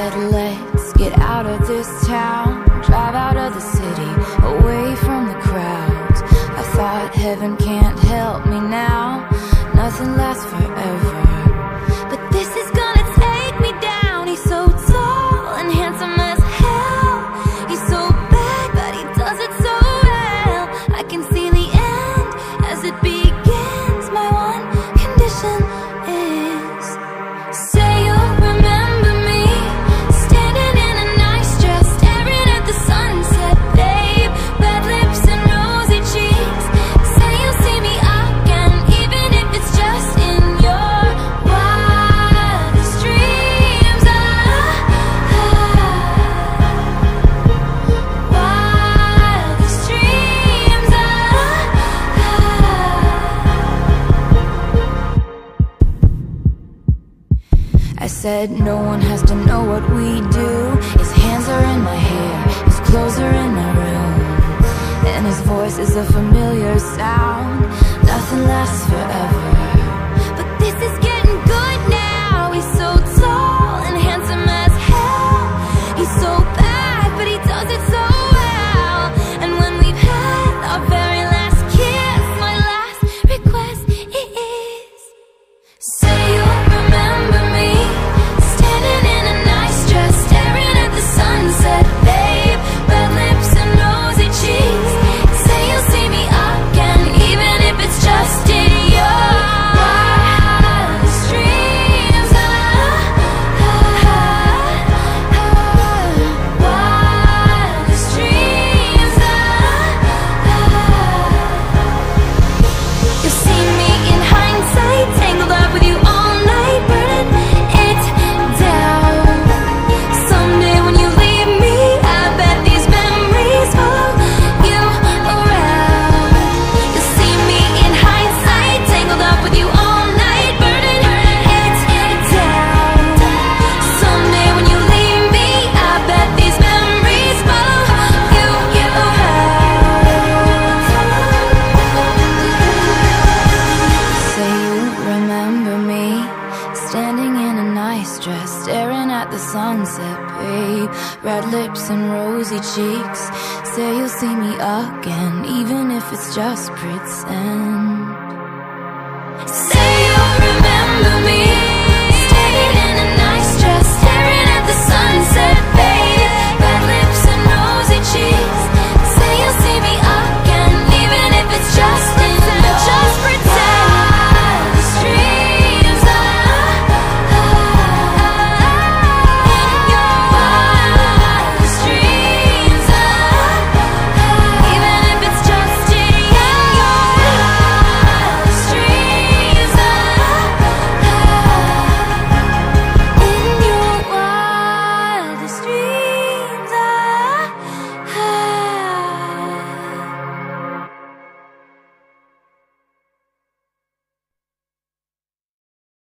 said, let's get out of this town, drive out of the city, away from the crowds. I thought heaven can't help me now, nothing lasts forever. But this is gonna take me down. He's so tall and handsome as hell. He's so bad, but he does it so well. I can see the end as it begins. My one condition is, say you'll remember me, standing in a nice dress, staring at the sunset, babe. Red lips and rosy cheeks. Say you'll see me again, even if it's just in your wildest dreams. Wildest dreams. I said no one has to know what we do. His hands are in my hair, his clothes are in my room, and his voice is a familiar sound. Nothing lasts forever, but this is getting good now. He's so tall and handsome as hell. He's so bad, but he does it so well. And when we've had our very last kiss, my last request is, say you'll remember me, standing in a nice dress, staring at the sunset, babe. Red lips and rosy cheeks. Say you'll see me again, even if it's just in your wildest dreams. Wildest dreams. You'll see me in hindsight, tangled up with you all night, burning it down. Someday when you leave me, I bet these memories follow you around. You'll see me in hindsight, tangled up with you all night, burning it down. Someday when you leave me, I bet these memories follow you around. Say you remember me, standing in a nice dress, staring at the sunset, babe. Red lips and rosy cheeks. Say you'll see me again, even if it's just pretend. Say you'll remember me,